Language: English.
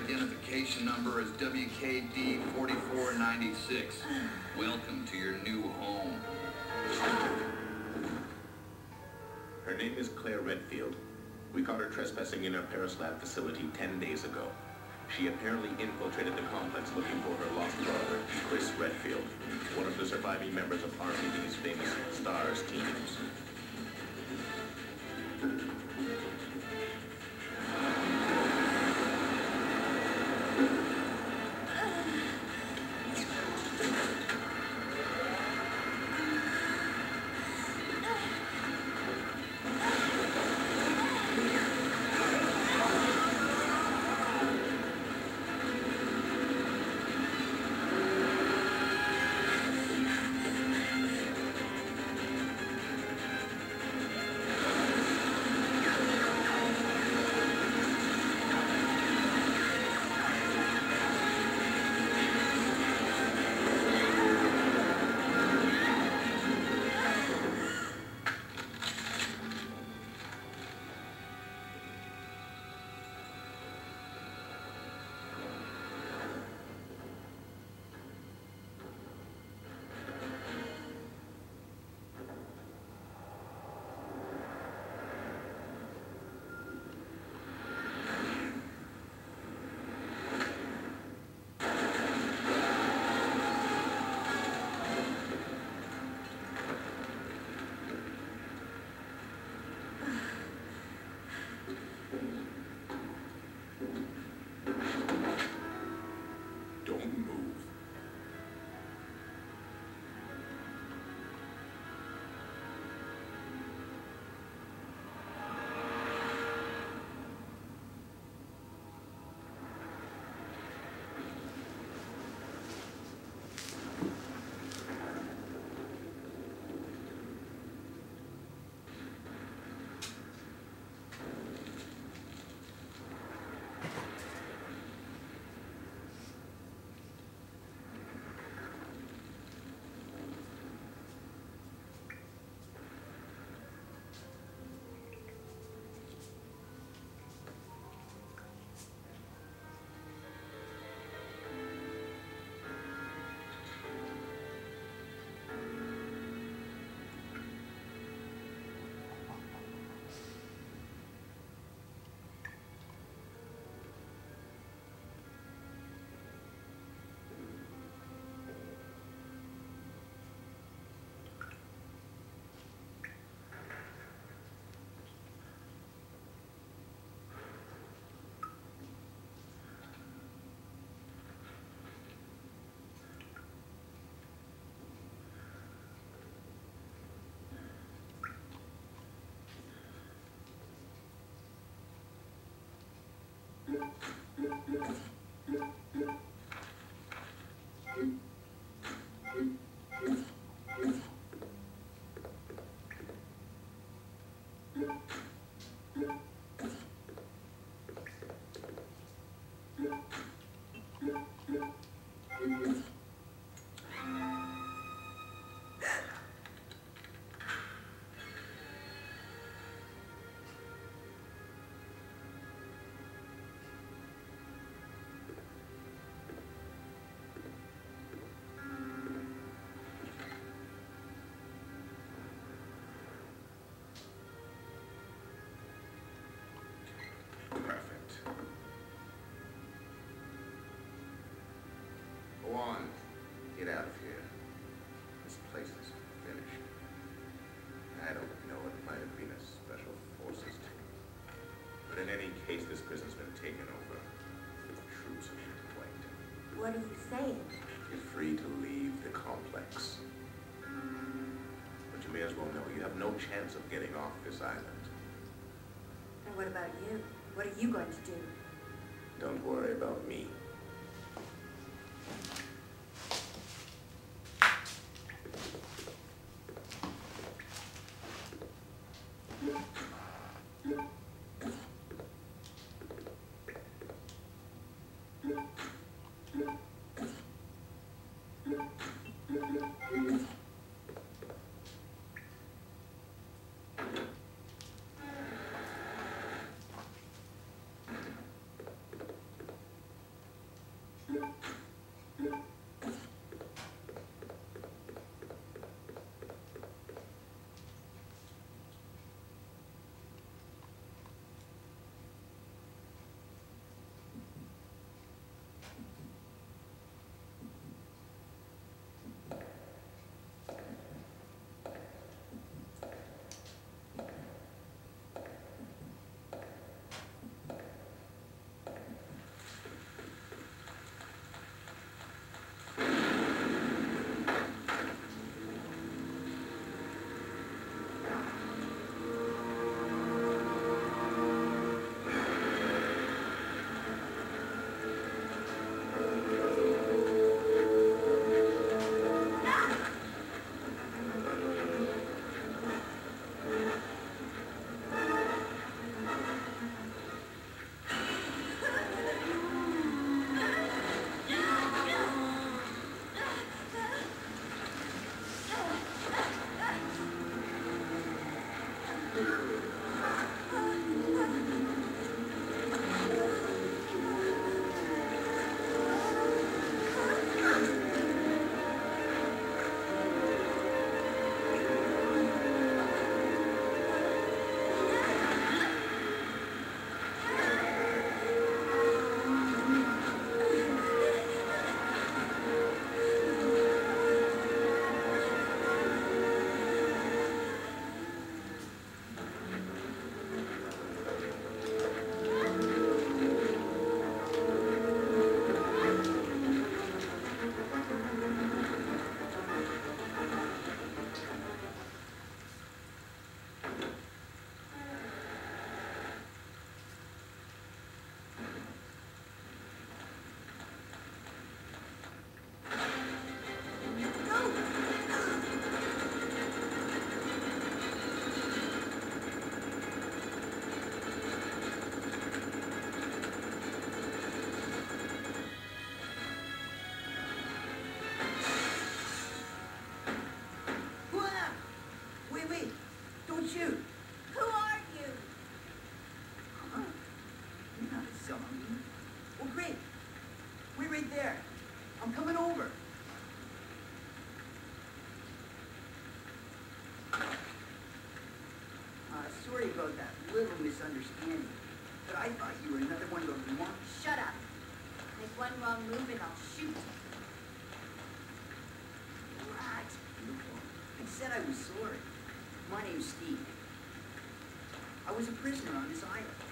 identification number is WKD 4496. Welcome to your new home. Her name is Claire Redfield. We caught her trespassing in our Paris lab facility 10 days ago. She apparently infiltrated the complex looking for her lost brother, Chris Redfield, one of the surviving members of RPD's famous STARS teams. Get out of here. This place is finished. I don't know, it might have been a special forces team. But in any case, this prison's been taken over with troops of complaint. What are you saying? You're free to leave the complex. But you may as well know you have no chance of getting off this island. And what about you? What are you going to do? Don't worry about me. Well, great. Wait right there. I'm coming over. Sorry about that little misunderstanding, but I thought you were another one of those monks. Shut up. Make one wrong move and I'll shoot. Relax, beautiful. I said I was sorry. My name's Steve. I was a prisoner on this island.